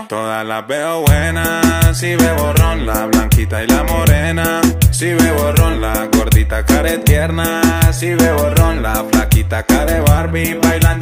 Todas las veo buenas, si bebo ron, la blanquita y la morena. Si bebo ron, la gordita care tierna. Si bebo ron, la flaquita care Barbie bailando.